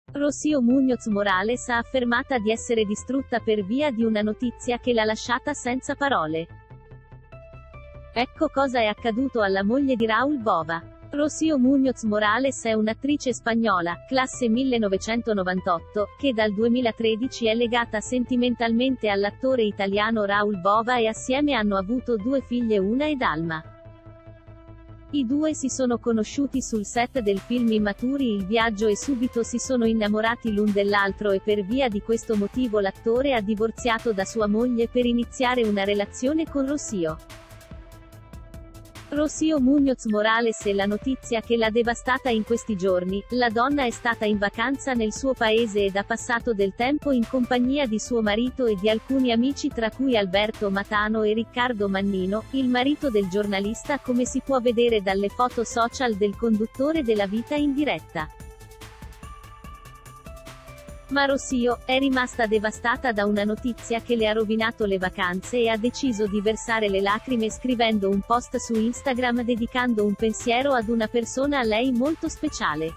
Rocío Muñoz Morales ha affermato di essere distrutta per via di una notizia che l'ha lasciata senza parole. Ecco cosa è accaduto alla moglie di Raúl Bova. Rocío Muñoz Morales è un'attrice spagnola, classe 1998, che dal 2013 è legata sentimentalmente all'attore italiano Raúl Bova e assieme hanno avuto due figlie, Una ed Alma. I due si sono conosciuti sul set del film Immaturi Il viaggio e subito si sono innamorati l'un dell'altro e per via di questo motivo l'attore ha divorziato da sua moglie per iniziare una relazione con Rocío. Rocío Muñoz Morales e la notizia che l'ha devastata in questi giorni: la donna è stata in vacanza nel suo paese ed ha passato del tempo in compagnia di suo marito e di alcuni amici tra cui Alberto Matano e Riccardo Mannino, il marito del giornalista, come si può vedere dalle foto social del conduttore della Vita in diretta. Ma Rocío è rimasta devastata da una notizia che le ha rovinato le vacanze e ha deciso di versare le lacrime scrivendo un post su Instagram dedicando un pensiero ad una persona a lei molto speciale.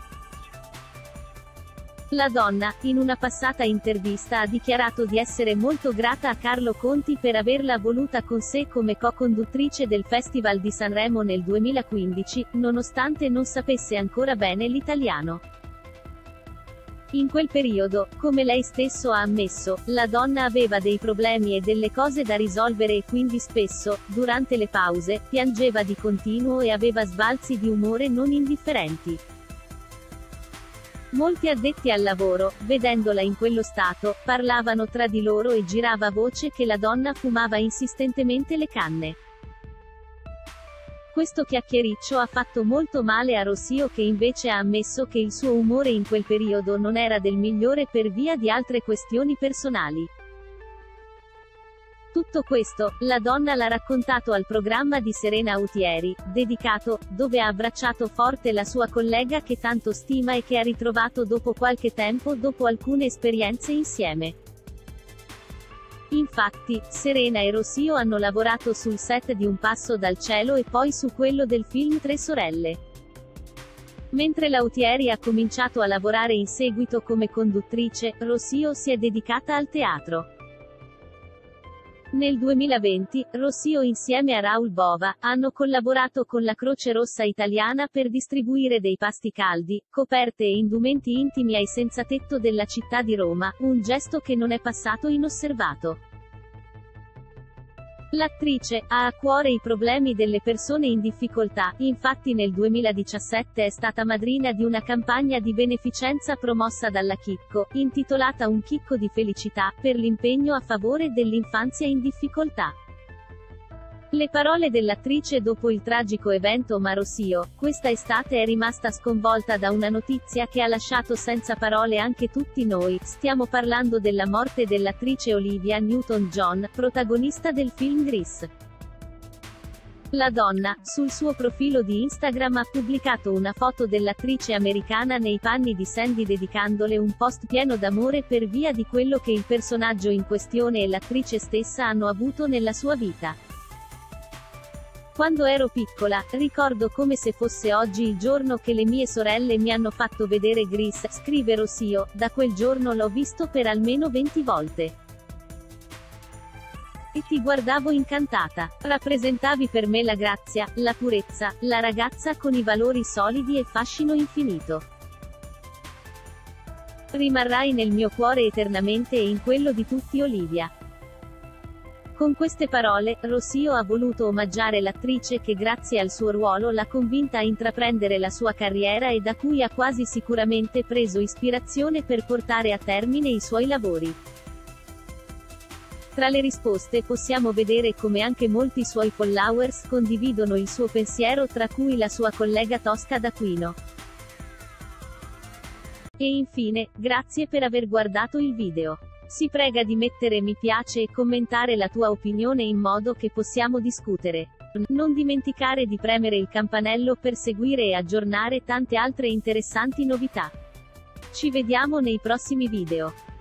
La donna, in una passata intervista, ha dichiarato di essere molto grata a Carlo Conti per averla voluta con sé come co-conduttrice del Festival di Sanremo nel 2015, nonostante non sapesse ancora bene l'italiano. In quel periodo, come lei stesso ha ammesso, la donna aveva dei problemi e delle cose da risolvere e quindi spesso, durante le pause, piangeva di continuo e aveva sbalzi di umore non indifferenti. Molti addetti al lavoro, vedendola in quello stato, parlavano tra di loro e girava voce che la donna fumava insistentemente le canne. Questo chiacchiericcio ha fatto molto male a Rocío, che invece ha ammesso che il suo umore in quel periodo non era del migliore per via di altre questioni personali. Tutto questo, la donna l'ha raccontato al programma di Serena Autieri, dedicato, dove ha abbracciato forte la sua collega che tanto stima e che ha ritrovato dopo qualche tempo dopo alcune esperienze insieme. Infatti, Serena e Rocío hanno lavorato sul set di Un passo dal cielo e poi su quello del film Tre sorelle. Mentre l'Autieri ha cominciato a lavorare in seguito come conduttrice, Rocío si è dedicata al teatro. Nel 2020, Rocío insieme a Raúl Bova, hanno collaborato con la Croce Rossa Italiana per distribuire dei pasti caldi, coperte e indumenti intimi ai senzatetto della città di Roma, un gesto che non è passato inosservato. L'attrice ha a cuore i problemi delle persone in difficoltà, infatti nel 2017 è stata madrina di una campagna di beneficenza promossa dalla Chicco, intitolata Un chicco di felicità, per l'impegno a favore dell'infanzia in difficoltà. Le parole dell'attrice dopo il tragico evento. Ma Rocío, questa estate è rimasta sconvolta da una notizia che ha lasciato senza parole anche tutti noi, stiamo parlando della morte dell'attrice Olivia Newton-John, protagonista del film Grease. La donna, sul suo profilo di Instagram ha pubblicato una foto dell'attrice americana nei panni di Sandy dedicandole un post pieno d'amore per via di quello che il personaggio in questione e l'attrice stessa hanno avuto nella sua vita. Quando ero piccola, ricordo come se fosse oggi il giorno che le mie sorelle mi hanno fatto vedere Grease, scrive Rocío, da quel giorno l'ho visto per almeno 20 volte. E ti guardavo incantata. Rappresentavi per me la grazia, la purezza, la ragazza con i valori solidi e fascino infinito. Rimarrai nel mio cuore eternamente e in quello di tutti. Olivia. Con queste parole, Rocío ha voluto omaggiare l'attrice che grazie al suo ruolo l'ha convinta a intraprendere la sua carriera e da cui ha quasi sicuramente preso ispirazione per portare a termine i suoi lavori. Tra le risposte possiamo vedere come anche molti suoi followers condividono il suo pensiero, tra cui la sua collega Tosca D'Aquino. E infine, grazie per aver guardato il video. Si prega di mettere mi piace e commentare la tua opinione in modo che possiamo discutere. Non dimenticare di premere il campanello per seguire e aggiornare tante altre interessanti novità. Ci vediamo nei prossimi video.